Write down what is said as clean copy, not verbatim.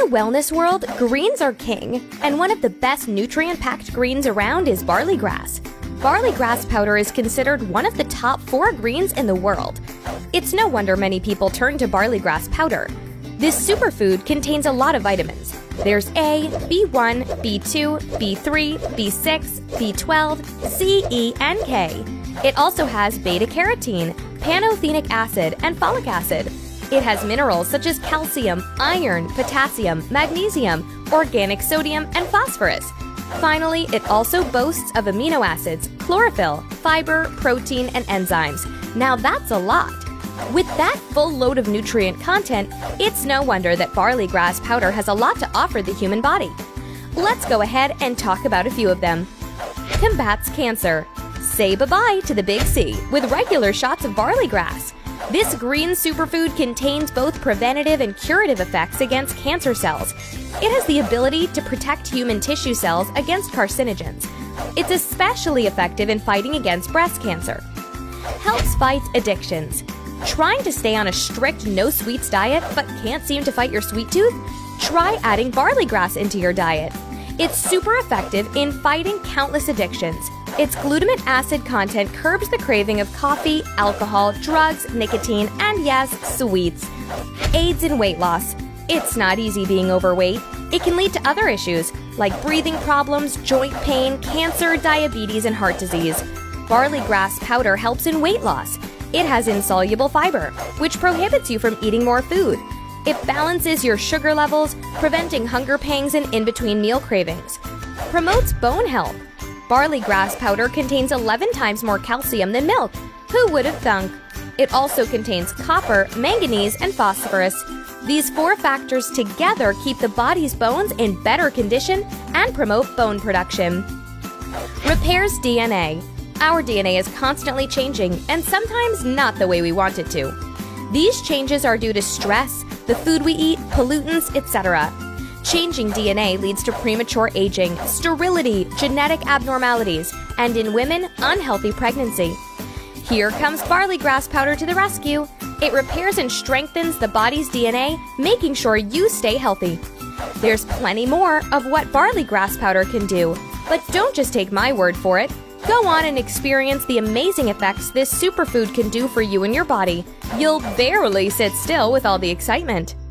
the wellness world, greens are king, and one of the best nutrient-packed greens around is barley grass. Barley grass powder is considered one of the top 4 greens in the world. It's no wonder many people turn to barley grass powder. This superfood contains a lot of vitamins. There's A, B1, B2, B3, B6, B12, C, E, and K. It also has beta-carotene, pantothenic acid, and folic acid. It has minerals such as calcium, iron, potassium, magnesium, organic sodium, and phosphorus. Finally, it also boasts of amino acids, chlorophyll, fiber, protein, and enzymes. Now that's a lot. With that full load of nutrient content, it's no wonder that barley grass powder has a lot to offer the human body. Let's go ahead and talk about a few of them. Combats cancer. Say bye-bye to the big C with regular shots of barley grass. This green superfood contains both preventative and curative effects against cancer cells. It has the ability to protect human tissue cells against carcinogens. It's especially effective in fighting against breast cancer. Helps fight addictions. Trying to stay on a strict no-sweets diet but can't seem to fight your sweet tooth? Try adding barley grass into your diet. It's super effective in fighting countless addictions. Its glutamate acid content curbs the craving of coffee, alcohol, drugs, nicotine, and yes, sweets. Aids in weight loss. It's not easy being overweight. It can lead to other issues like breathing problems, joint pain, cancer, diabetes, and heart disease. Barley grass powder helps in weight loss. It has insoluble fiber, which prohibits you from eating more food. It balances your sugar levels, preventing hunger pangs and in-between meal cravings. Promotes bone health. Barley grass powder contains 11 times more calcium than milk. Who would have thunk? It also contains copper, manganese, and phosphorus. These 4 factors together keep the body's bones in better condition and promote bone production. Repairs DNA. Our DNA is constantly changing and sometimes not the way we want it to. These changes are due to stress, the food we eat, pollutants, etc. Changing DNA leads to premature aging, sterility, genetic abnormalities, and in women, unhealthy pregnancy. Here comes barley grass powder to the rescue. It repairs and strengthens the body's DNA, making sure you stay healthy. There's plenty more of what barley grass powder can do, but don't just take my word for it. Go on and experience the amazing effects this superfood can do for you and your body. You'll barely sit still with all the excitement.